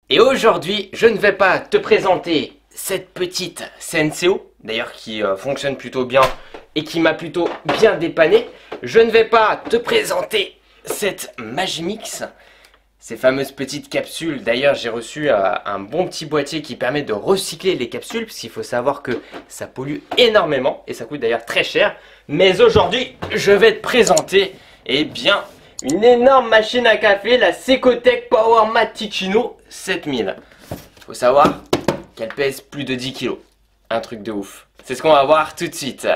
Et aujourd'hui, je ne vais pas te présenter cette petite Senseo, d'ailleurs qui fonctionne plutôt bien et qui m'a plutôt bien dépanné. Je ne vais pas te présenter cette Magimix, ces fameuses petites capsules. D'ailleurs, j'ai reçu un bon petit boîtier qui permet de recycler les capsules, parce qu'il faut savoir que ça pollue énormément et ça coûte d'ailleurs très cher. Mais aujourd'hui, je vais te présenter, eh bien, une énorme machine à café, la Secotech PowerMat Ticino 7000. Faut savoir qu'elle pèse plus de 10 kg. Un truc de ouf. C'est ce qu'on va voir tout de suite.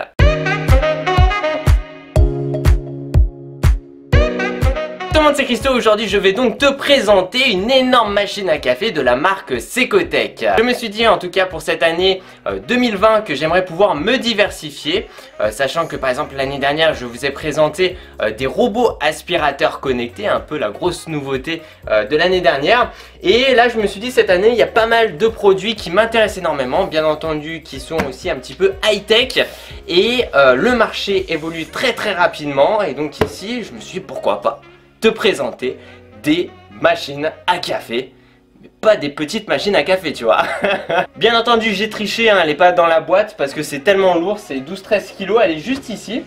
Tout le monde, c'est Christo. Aujourd'hui je vais donc te présenter une énorme machine à café de la marque Secotech. Je me suis dit en tout cas pour cette année 2020 que j'aimerais pouvoir me diversifier, sachant que par exemple l'année dernière je vous ai présenté des robots aspirateurs connectés, un peu la grosse nouveauté de l'année dernière. Et là je me suis dit cette année il y a pas mal de produits qui m'intéressent énormément, bien entendu qui sont aussi un petit peu high-tech, et le marché évolue très rapidement, et donc ici je me suis dit pourquoi pas te présenter des machines à café, mais pas des petites machines à café, tu vois. Bien entendu, j'ai triché, hein, elle n'est pas dans la boîte parce que c'est tellement lourd, c'est 12-13 kg, elle est juste ici.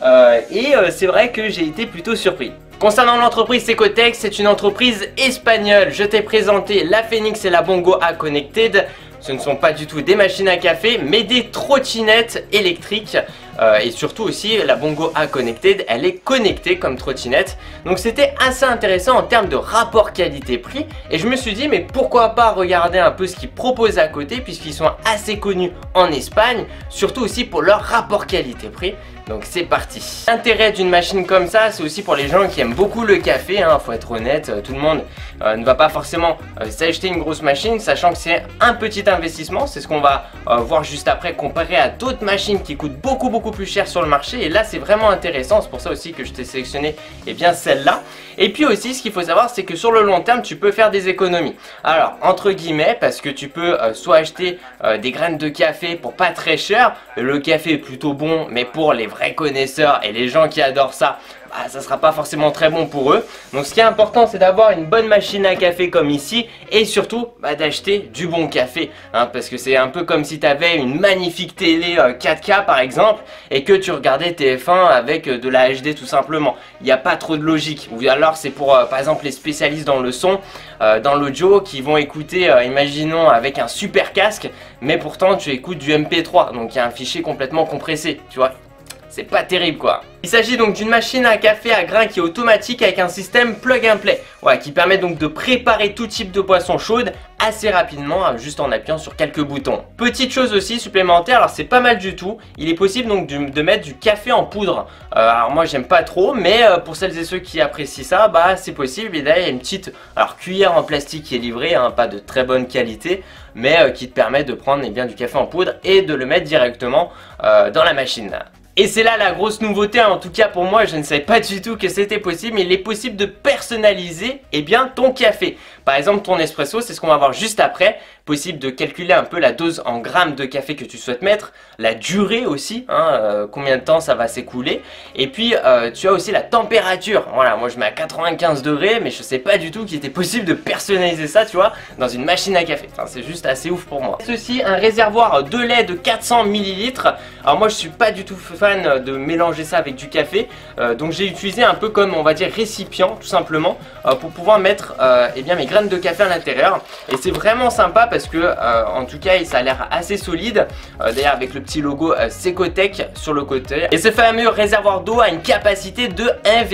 C'est vrai que j'ai été plutôt surpris. Concernant l'entreprise Secotech, c'est une entreprise espagnole. Je t'ai présenté la Phoenix et la Bongo A Connected. Ce ne sont pas du tout des machines à café, mais des trottinettes électriques. Et surtout aussi, la Bongo A Connected, elle est connectée comme trottinette. Donc c'était assez intéressant en termes de rapport qualité-prix. Et je me suis dit, mais pourquoi pas regarder un peu ce qu'ils proposent à côté, puisqu'ils sont assez connus en Espagne, surtout aussi pour leur rapport qualité-prix. Donc c'est parti. L'intérêt d'une machine comme ça, c'est aussi pour les gens qui aiment beaucoup le café, hein, faut être honnête, tout le monde ne va pas forcément s'acheter une grosse machine, sachant que c'est un petit investissement. C'est ce qu'on va voir juste après, comparé à d'autres machines qui coûtent beaucoup plus cher sur le marché. Et là c'est vraiment intéressant, c'est pour ça aussi que je t'ai sélectionné bien celle-là. Et puis aussi ce qu'il faut savoir, c'est que sur le long terme tu peux faire des économies. Alors entre guillemets, parce que tu peux soit acheter des graines de café pour pas très cher, le café est plutôt bon, mais pour les vrais connaisseurs et les gens qui adorent ça, bah, ça sera pas forcément très bon pour eux. Donc ce qui est important, c'est d'avoir une bonne machine à café comme ici, et surtout d'acheter du bon café, hein, parce que c'est un peu comme si tu avais une magnifique télé 4K par exemple et que tu regardais TF1 avec de la HD tout simplement. Il n'y a pas trop de logique. Ou alors c'est pour par exemple les spécialistes dans le son, dans l'audio, qui vont écouter, imaginons avec un super casque, mais pourtant tu écoutes du MP3, donc il y a un fichier complètement compressé, tu vois. C'est pas terrible quoi. Il s'agit donc d'une machine à café à grains qui est automatique avec un système plug and play, ouais, qui permet donc de préparer tout type de boisson chaude assez rapidement, juste en appuyant sur quelques boutons. Petite chose aussi supplémentaire, alors c'est pas mal du tout, il est possible donc de mettre du café en poudre. Alors moi j'aime pas trop, mais pour celles et ceux qui apprécient ça, bah c'est possible. Et d'ailleurs il y a une petite cuillère en plastique qui est livrée, hein, pas de très bonne qualité, mais qui te permet de prendre bien du café en poudre et de le mettre directement dans la machine. Et c'est là la grosse nouveauté, en tout cas pour moi, je ne savais pas du tout que c'était possible, mais il est possible de personnaliser ton café. Par exemple ton espresso, c'est ce qu'on va voir juste après. Possible de calculer un peu la dose en grammes de café que tu souhaites mettre, la durée aussi, hein, combien de temps ça va s'écouler. Et puis tu as aussi la température. Voilà, moi je mets à 95 degrés, mais je sais pas du tout qu'il était possible de personnaliser ça, tu vois, dans une machine à café. Enfin, c'est juste assez ouf pour moi. Ceci, un réservoir de lait de 400 ml. Alors moi je suis pas du tout fan de mélanger ça avec du café, donc j'ai utilisé un peu comme on va dire récipient tout simplement pour pouvoir mettre mes graines de café à l'intérieur. Et c'est vraiment sympa parce que en tout cas ça a l'air assez solide, d'ailleurs avec le petit logo Secotech sur le côté. Et ce fameux réservoir d'eau a une capacité de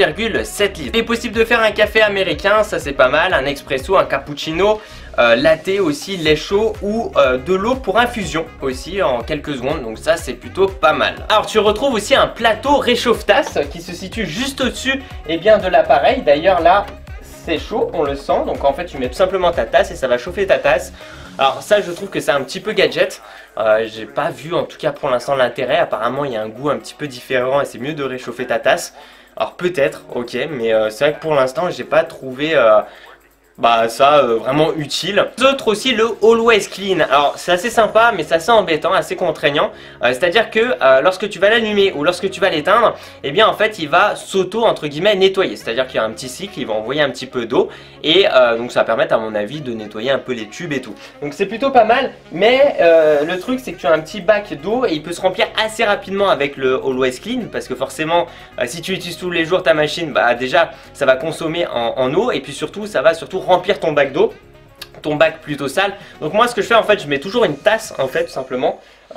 1,7 litres. Il est possible de faire un café américain, ça c'est pas mal, un expresso, un cappuccino, latte aussi, lait chaud ou de l'eau pour infusion aussi en quelques secondes, donc ça c'est plutôt pas mal. Alors tu retrouves aussi un plateau réchauffe-tasse qui se situe juste au-dessus de l'appareil. D'ailleurs là c'est chaud, on le sent, donc en fait tu mets tout simplement ta tasse et ça va chauffer ta tasse. Alors ça je trouve que c'est un petit peu gadget, j'ai pas vu en tout cas pour l'instant l'intérêt. Apparemment il y a un goût un petit peu différent et c'est mieux de réchauffer ta tasse. Alors peut-être, ok, mais c'est vrai que pour l'instant j'ai pas trouvé Bah ça, vraiment utile. D'autres aussi, le Always Clean. Alors c'est assez sympa, mais c'est assez embêtant, assez contraignant. C'est-à-dire que lorsque tu vas l'allumer ou lorsque tu vas l'éteindre, eh bien en fait il va s'auto entre guillemets nettoyer. C'est-à-dire qu'il y a un petit cycle, il va envoyer un petit peu d'eau et donc ça va permettre à mon avis de nettoyer un peu les tubes et tout. Donc c'est plutôt pas mal, mais le truc c'est que tu as un petit bac d'eau et il peut se remplir assez rapidement avec le Always Clean parce que forcément si tu utilises tous les jours ta machine, bah déjà ça va consommer en eau et puis surtout ça va surtout remplir ton bac d'eau, ton bac plutôt sale. Donc moi ce que je fais en fait, je mets toujours une tasse en fait tout simplement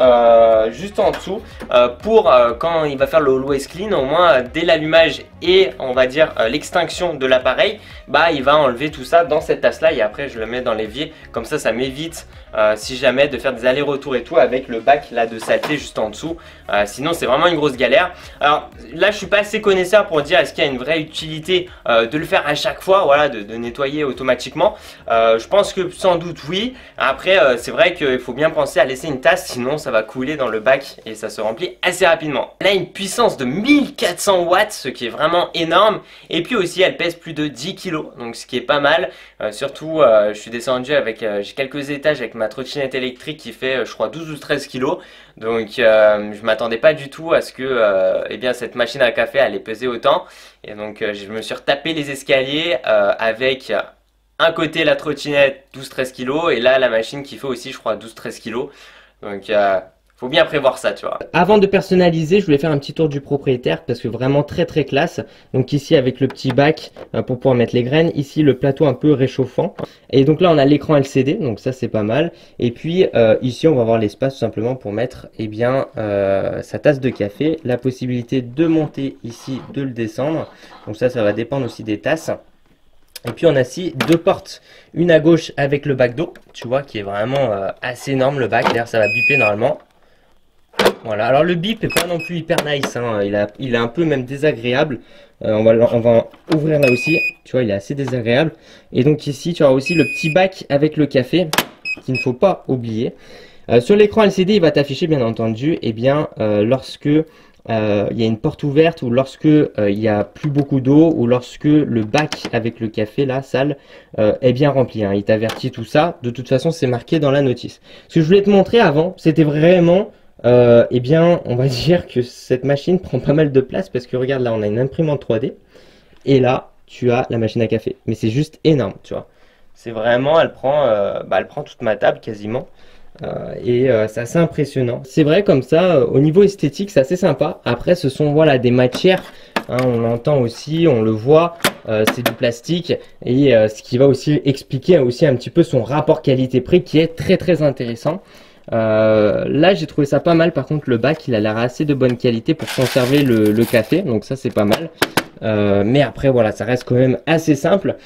juste en dessous pour quand il va faire le Always Clean, au moins dès l'allumage et on va dire l'extinction de l'appareil, bah il va enlever tout ça dans cette tasse là et après je le mets dans l'évier. Comme ça m'évite si jamais de faire des allers-retours et tout avec le bac là de saleté juste en dessous. Sinon c'est vraiment une grosse galère. Alors là je suis pas assez connaisseur pour dire est-ce qu'il y a une vraie utilité de le faire à chaque fois, voilà, de nettoyer automatiquement. Je pense que sans doute oui. Après c'est vrai qu'il faut bien penser à laisser une tasse, sinon ça va couler dans le bac et ça se remplit assez rapidement. Elle a une puissance de 1400 watts, ce qui est vraiment énorme. Et puis aussi elle pèse plus de 10 kg, donc ce qui est pas mal. Surtout je suis descendu avec j'ai quelques étages avec ma trottinette électrique qui fait je crois 12 ou 13 kg. Donc je m'attendais pas du tout à ce que eh bien, cette machine à café allait peser autant. Et donc je me suis retapé les escaliers avec un côté la trottinette 12-13 kg et là la machine qui fait aussi je crois 12-13 kg. Donc faut bien prévoir ça, tu vois. Avant de personnaliser, je voulais faire un petit tour du propriétaire parce que vraiment très très classe. Donc ici avec le petit bac pour pouvoir mettre les graines. Ici le plateau un peu réchauffant. Et donc là on a l'écran LCD, donc ça c'est pas mal. Et puis ici on va avoir l'espace tout simplement pour mettre eh bien, sa tasse de café. La possibilité de monter ici, de le descendre. Donc ça va dépendre aussi des tasses. Et puis on a ici deux portes, une à gauche avec le bac d'eau, tu vois, qui est vraiment assez énorme le bac, d'ailleurs ça va biper normalement. Voilà, alors le bip n'est pas non plus hyper nice, hein. Il est un peu même désagréable. On va ouvrir là aussi, tu vois, il est assez désagréable. Et donc ici tu as aussi le petit bac avec le café, qu'il ne faut pas oublier. Sur l'écran LCD il va t'afficher bien entendu, eh bien, lorsque il y a une porte ouverte ou lorsque il n'y a plus beaucoup d'eau ou lorsque le bac avec le café là sale est bien rempli, hein. Il t'avertit tout ça, de toute façon c'est marqué dans la notice. Ce que je voulais te montrer avant, c'était vraiment eh bien on va dire que cette machine prend pas mal de place parce que regarde là on a une imprimante 3D et là tu as la machine à café, mais c'est juste énorme, tu vois. C'est vraiment, elle prend toute ma table quasiment. C'est assez impressionnant. C'est vrai comme ça, au niveau esthétique, c'est assez sympa. Après, ce sont voilà, des matières, hein, on l'entend aussi, on le voit, c'est du plastique. Et ce qui va aussi expliquer aussi un petit peu son rapport qualité-prix qui est très très intéressant. Là, j'ai trouvé ça pas mal. Par contre, le bac, il a l'air assez de bonne qualité pour conserver le café. Donc ça, c'est pas mal. Mais après, voilà, ça reste quand même assez simple.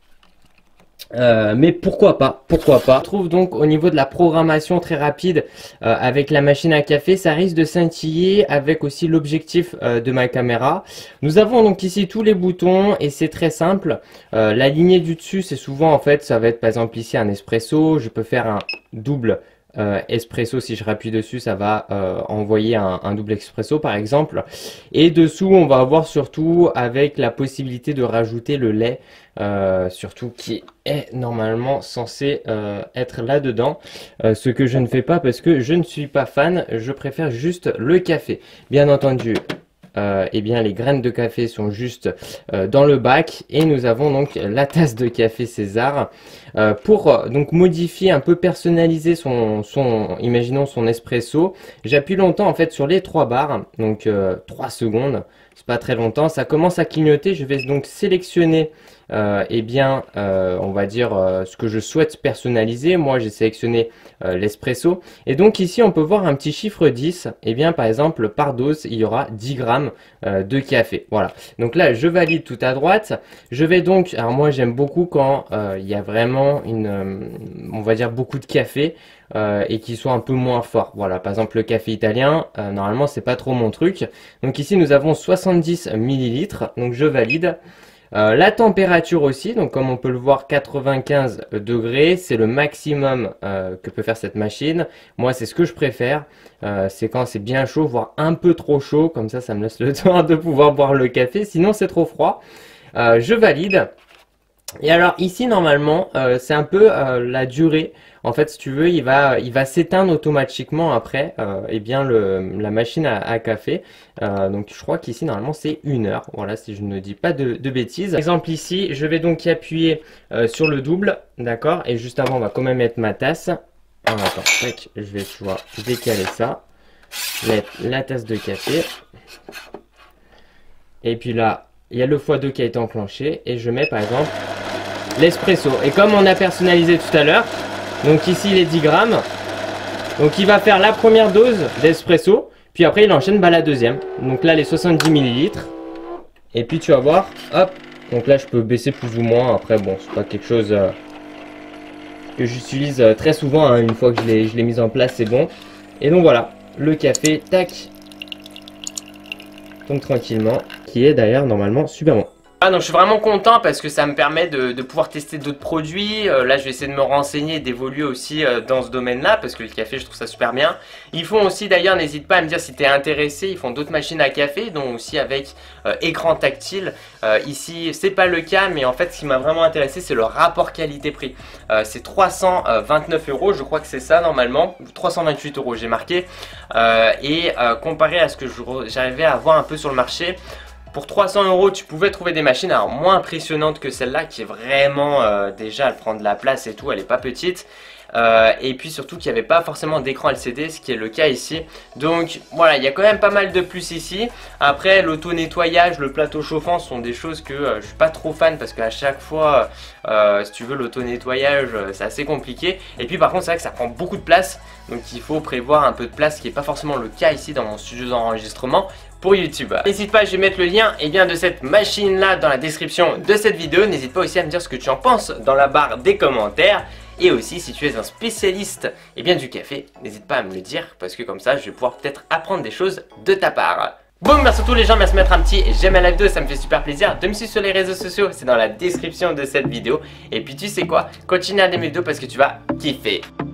Mais pourquoi pas, pourquoi pas. On trouve donc au niveau de la programmation très rapide avec la machine à café, ça risque de scintiller avec aussi l'objectif de ma caméra. Nous avons donc ici tous les boutons et c'est très simple. La lignée du dessus, c'est souvent en fait, ça va être par exemple ici un espresso. Je peux faire un double espresso, si je rappuie dessus ça va envoyer un double espresso par exemple, et dessous on va avoir surtout avec la possibilité de rajouter le lait surtout qui est normalement censé être là dedans, ce que je ne fais pas parce que je ne suis pas fan, je préfère juste le café bien entendu. Eh bien les graines de café sont juste dans le bac et nous avons donc la tasse de café César pour donc modifier un peu personnaliser imaginons son espresso. J'appuie longtemps en fait sur les 3 barres, donc 3 secondes, c'est pas très longtemps, ça commence à clignoter. Je vais donc sélectionner eh bien on va dire ce que je souhaite personnaliser. Moi j'ai sélectionné l'espresso et donc ici on peut voir un petit chiffre 10. Et bien par exemple par dose il y aura 10 grammes de café. Voilà, donc là je valide tout à droite. Je vais donc, alors moi j'aime beaucoup quand il y a vraiment on va dire beaucoup de café et qui soit un peu moins fort. Voilà, par exemple le café italien, normalement c'est pas trop mon truc. Donc ici nous avons 70 millilitres, donc je valide. La température aussi, donc comme on peut le voir 95 degrés, c'est le maximum que peut faire cette machine. Moi c'est ce que je préfère, c'est quand c'est bien chaud, voire un peu trop chaud, comme ça me laisse le temps de pouvoir boire le café, sinon c'est trop froid. Je valide. Et alors ici normalement c'est un peu la durée. En fait si tu veux il va s'éteindre automatiquement après eh bien la machine à café. Donc je crois qu'ici normalement c'est 1 heure. Voilà si je ne dis pas de bêtises. Par exemple ici je vais donc y appuyer sur le double. D'accord. Et juste avant on va quand même mettre ma tasse. Alors attends, tac, je vais tu vois décaler ça. Mettre la tasse de café. Et puis là il y a le x2 qui a été enclenché. Et je mets par exemple l'espresso. Et comme on a personnalisé tout à l'heure, donc ici les 10 grammes, donc il va faire la première dose d'espresso, puis après il enchaîne la deuxième. Donc là les 70 millilitres. Et puis tu vas voir, hop, donc là je peux baisser plus ou moins. Après bon, c'est pas quelque chose que j'utilise très souvent, hein. Une fois que je l'ai mis en place, c'est bon. Et donc voilà, le café, tac, donc tranquillement, qui est d'ailleurs normalement super bon. Ah donc je suis vraiment content parce que ça me permet de pouvoir tester d'autres produits. Là je vais essayer de me renseigner et d'évoluer aussi dans ce domaine là parce que le café je trouve ça super bien. Ils font aussi d'ailleurs, n'hésite pas à me dire si tu es intéressé, ils font d'autres machines à café donc aussi avec écran tactile. Ici c'est pas le cas mais en fait ce qui m'a vraiment intéressé c'est le rapport qualité-prix. C'est 329 €, je crois que c'est ça normalement, 328 € j'ai marqué. Et comparé à ce que j'arrivais à voir un peu sur le marché, pour 300 € tu pouvais trouver des machines alors moins impressionnantes que celle-là qui est vraiment déjà elle prend de la place et tout, elle est pas petite. Et puis surtout qu'il n'y avait pas forcément d'écran LCD, ce qui est le cas ici. Donc voilà, il y a quand même pas mal de plus ici. Après l'auto-nettoyage, le plateau chauffant sont des choses que je suis pas trop fan parce qu'à chaque fois, si tu veux l'auto-nettoyage, c'est assez compliqué. Et puis par contre c'est vrai que ça prend beaucoup de place, donc il faut prévoir un peu de place, ce qui n'est pas forcément le cas ici dans mon studio d'enregistrement pour YouTube. N'hésite pas, je vais mettre le lien de cette machine là dans la description de cette vidéo. N'hésite pas aussi à me dire ce que tu en penses dans la barre des commentaires. Et aussi si tu es un spécialiste du café, n'hésite pas à me le dire parce que comme ça je vais pouvoir peut-être apprendre des choses de ta part. Bon, merci à tous les gens, merci de mettre un petit j'aime à la vidéo, ça me fait super plaisir de me suivre sur les réseaux sociaux, c'est dans la description de cette vidéo. Et puis tu sais quoi, continue à aimer mes vidéos parce que tu vas kiffer.